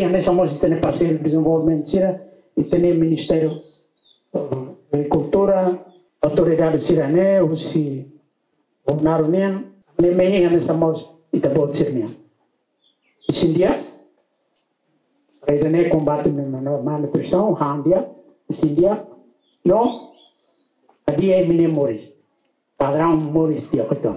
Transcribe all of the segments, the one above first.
ane somos itene parceiro de desenvolvimento sira itene Ministério Agricultura, autoridade sirane, o si Bobonaro nian, ane mehi ane somos itabot sirnian. Isindia, Redane combate malnutrição, handia, Isindia, no, dia é mine moris, padrão moris dia betul.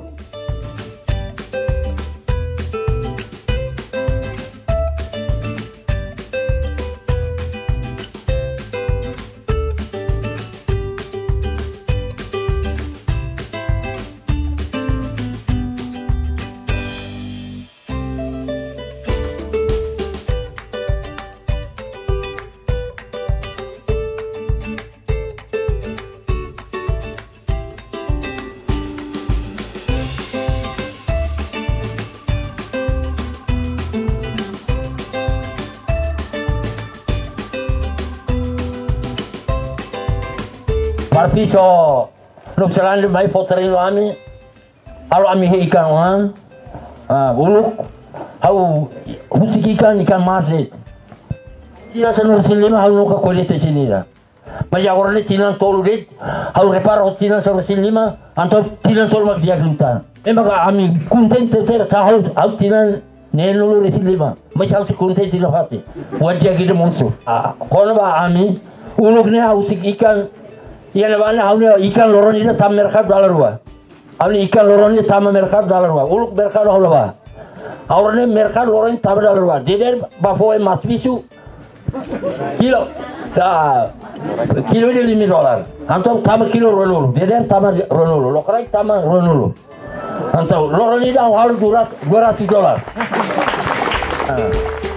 Piso nuk salan mai potering ami alo ami he ikan wan uluk hau husik ikan maset tira sanur silima hau nuka kolete sinira maya orane tinan tolu det hau reparo tinan sanur silima anto tinan tolu mak dia guntan emang ami kunten ter ta hau tinan nenulu silima maya hau kunten tinan hati wajah gitu monsu kono ba ami uluk ne hau sik ikan Iya bana haune ikan loron ini tam merkat dollar wa. Haune ikan loron ini tam merkat dollar wa. Uluk merkat dollar wa. Haune merkat loron tam dollar wa. Deder bafoe mas bisu kilo. Kilo ini $5. Antum tam kilo ronulu. Deder tam ronulu. Lokrai tam ronulu. Antum loron ini dah halu $200.